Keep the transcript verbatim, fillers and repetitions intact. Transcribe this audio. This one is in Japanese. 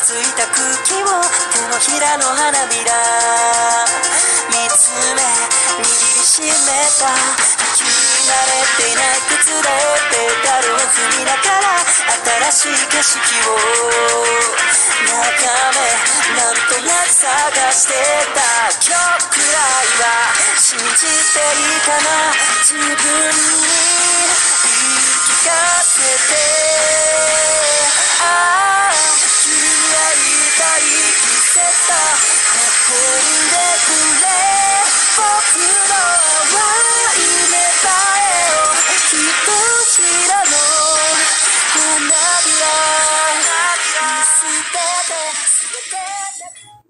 ついた空気を手のひらの花びら見つめ握りしめた履き慣れていない靴でペダルを踏みながら新しい景色を眺めなんとなく探してた今日くらいは信じていいかな自分に言い聞かせてああ君に会いたい季節だ運んでくれ僕の淡い芽生えをひとしらの花びら見捨てて